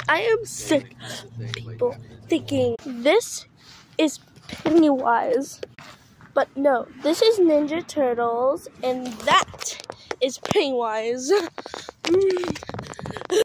I am sick of people thinking this is Pennywise. But no, this is Ninja Turtles, and that is Pennywise.